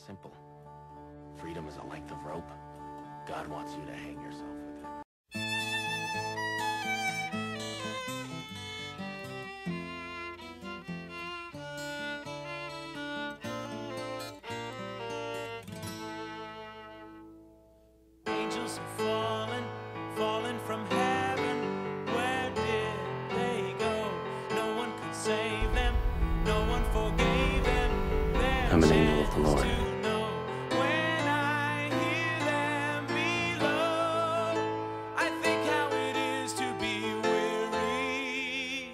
simple. Freedom is a length of rope. God wants you to hang yourself with it. Angels have fallen from heaven. Where did they go? No one could save them. No one forgave them. I'm an angel of the Lord. When I hear them below, I think how it is to be weary.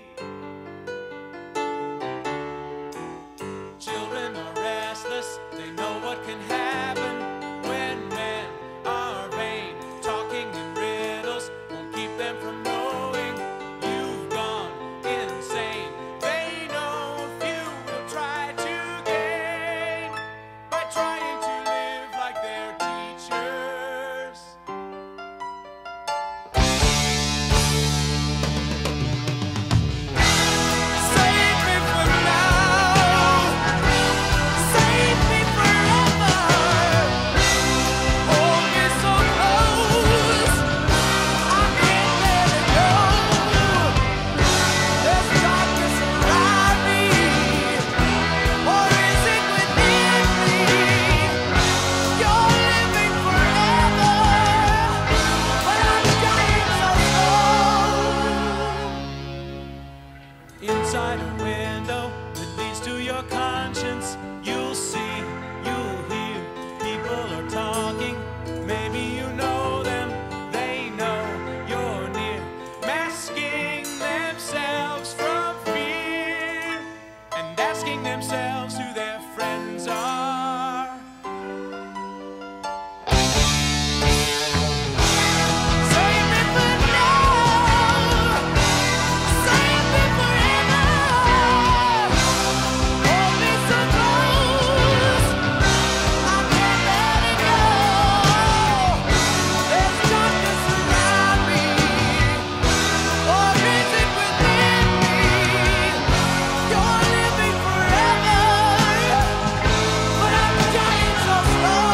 Children are restless. They know what can happen when men are vain. Talking in riddles won't keep them from knowing you've gone insane. They know few will try to gain by trying to live like their teachers. Save me for now. Save me forever. Hold me so close, I can't let it go. There's darkness around me, or is it within me? You're living forever, but I'm dying so slow. Inside a window that leads to your conscience, you'll see, you'll hear, people are talking. Maybe you know them, they know you're near, masking themselves from fear and asking themselves who their friends are. Save me for now. Save me forever. Hold me so close, I can't let it go. There's darkness around me, or is it within me? You're living forever, but I'm dying so slow.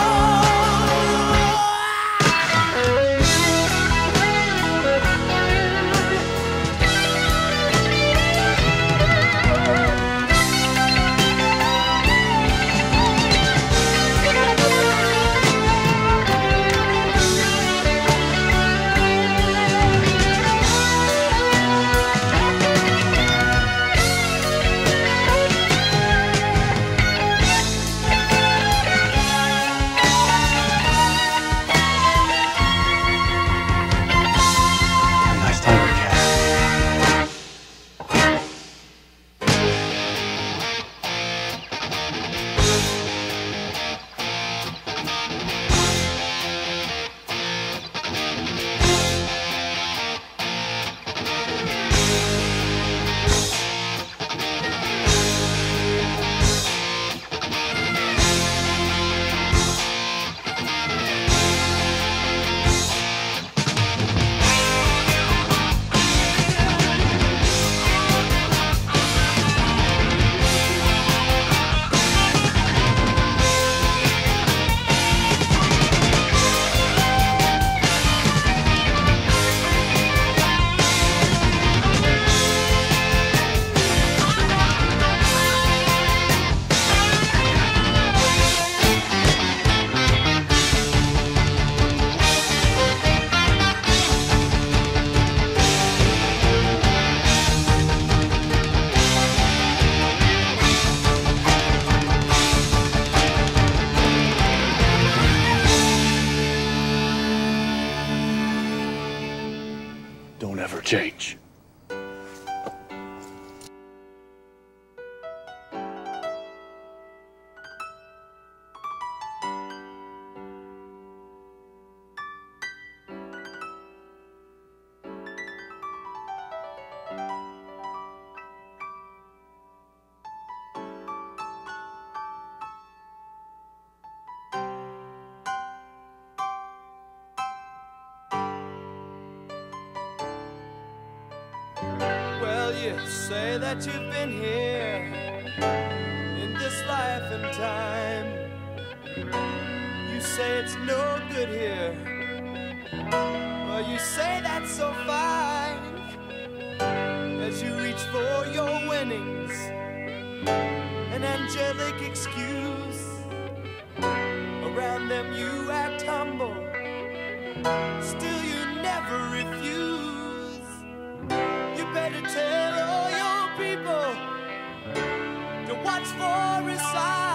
Nice tiger cat. Don't ever change. Well, you say that you've been here in this life and time. You say it's no good here. Well, you say that's so fine as you reach for your winnings, an angelic excuse. Around them you act humble, still you never refuse. You better tell all your people to watch for a sign.